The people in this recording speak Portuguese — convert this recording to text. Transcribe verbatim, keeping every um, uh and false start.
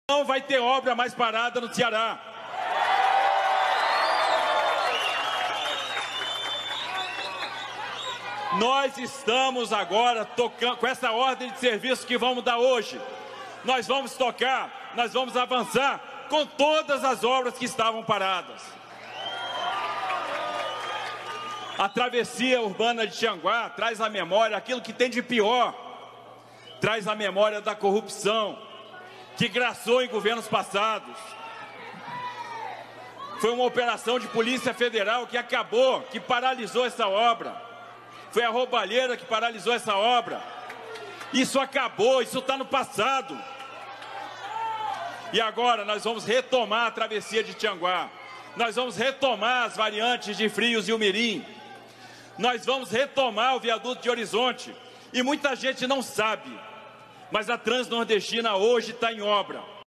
Não vai ter obra mais parada no Ceará. Nós estamos agora tocando com essa ordem de serviço que vamos dar hoje. Nós vamos tocar, nós vamos avançar com todas as obras que estavam paradas. A travessia urbana de Tianguá traz à memória aquilo que tem de pior, traz à memória da corrupção que graçou em governos passados. Foi uma operação de Polícia Federal que acabou, que paralisou essa obra. Foi a roubalheira que paralisou essa obra. Isso acabou, isso está no passado. E agora nós vamos retomar a travessia de Tianguá. Nós vamos retomar as variantes de Frios e Umirim. Nós vamos retomar o viaduto de Horizonte. E muita gente não sabe, mas a Transnordestina hoje está em obra.